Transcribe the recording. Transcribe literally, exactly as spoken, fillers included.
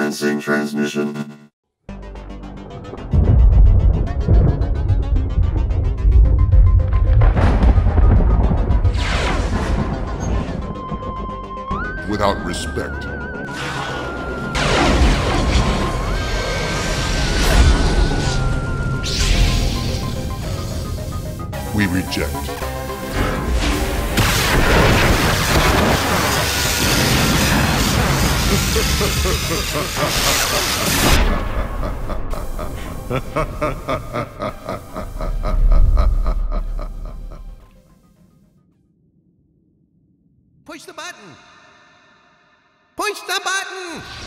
Commencing transmission. Without respect. We reject. Push the button! Push the button!